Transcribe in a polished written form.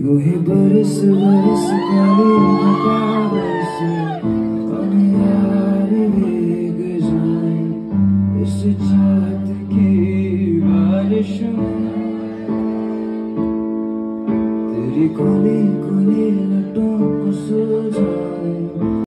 यूं ही बरस बरस काली बरस हम यार भीग जाए इस चाहत की बारिश में। तेरी कोली कोली लटों को सुलझाऊं